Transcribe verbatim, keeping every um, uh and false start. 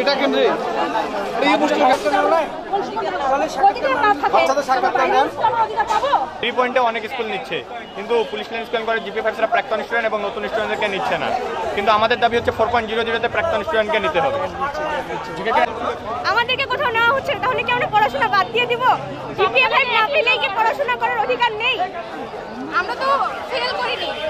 দেখেন রে এই মুশকিল থ্রি পয়েন্টে অনেক স্কুল নিচ্ছে, কিন্তু পুলিশ লাইন স্কুল করে জিপি ফাইভসরা প্রাক্তন স্টুডেন্ট এবং নতুন স্টুডেন্টদেরকে নিচ্ছে না। কিন্তু আমাদের দাবি হচ্ছে ফোর পয়েন্ট জিরো জিরোতে প্রাক্তন স্টুডেন্টকে নিতে হবে। আমাদেরকে কোথাও নেওয়া হচ্ছে, তাহলে কি আমরা পড়াশোনা বাদ দিয়ে দিব? জিপি ফাইভ না পেলেই কি পড়াশোনা করার অধিকার নেই? আমরা তো ফেল করিনি।